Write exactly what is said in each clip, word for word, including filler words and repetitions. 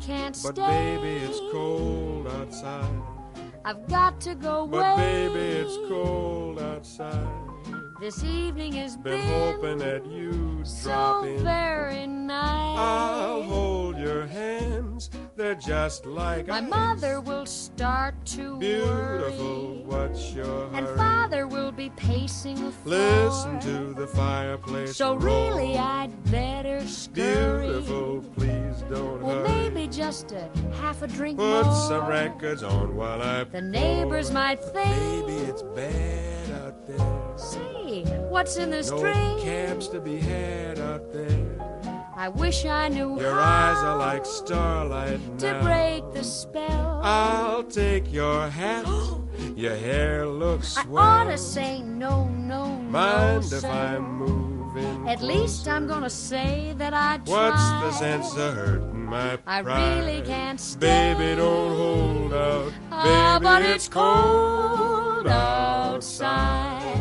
can't But stay. baby, it's cold outside. I've got to go away. But baby, it's cold outside. This evening has Been been hoping that you'd drop so in. very nice. I'll hold your hands, they're just like My ice. mother will start to Beautiful, worry, what's your and hurry? father will be pacing the floor. Listen to the fireplace So roar. really I'd better scurry. Beautiful, please don't Well, hurry. maybe just a half a drink Put more. some records on while I The neighbors pour. might think, Baby, it's bad out there. say, what's in this No drink? cabs to be had out there. I wish I knew Your how eyes are like starlight to now. break the spell. I'll take your hat. Your hair looks I swell. ought to say no, no, no, Mind if sir. I'm moving At least I'm closer? gonna say that I tried. What's the sense of hurting my I pride? really can't stay. Baby, don't hold out. Ah, Baby, but it's it's cold outside. outside.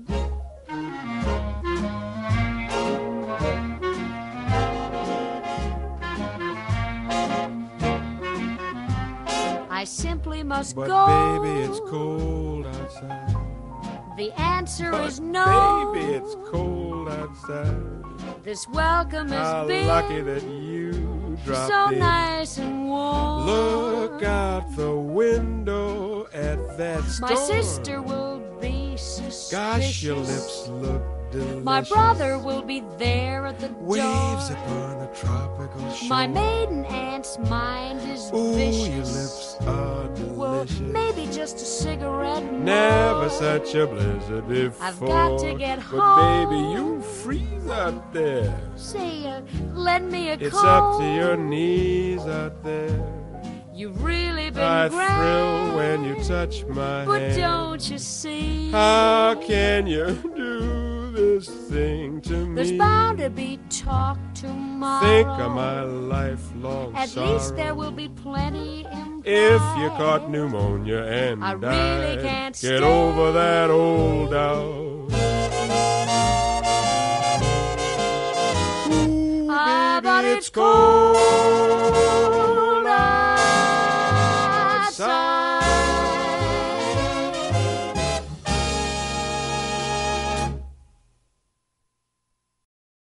I simply must But go. baby, it's cold outside. The answer But is no. baby, it's cold outside. This welcome has How been lucky that you dropped so in. nice and warm. Look out the window at that storm. My sister will be suspicious. Gosh, your lips look delicious. My brother will be there at the Waves door. upon a tropical shore. My maiden aunt's mind is Ooh, vicious. your lips are Well, delicious. maybe just a cigarette more. Never such a blizzard before. I've got to get But home. baby, you freeze out there. Say, uh, lend me a It's comb. up to your knees out there. You've really been I grand. thrill when you touch my But hand. don't you see? How can you do this thing to me? There's bound to be talk tomorrow. Think of my lifelong At sorrow. least there will be plenty implied. If you caught pneumonia and I really died, can't get stay. over that old doubt. Ooh, Ah, baby, but it's it's cold cold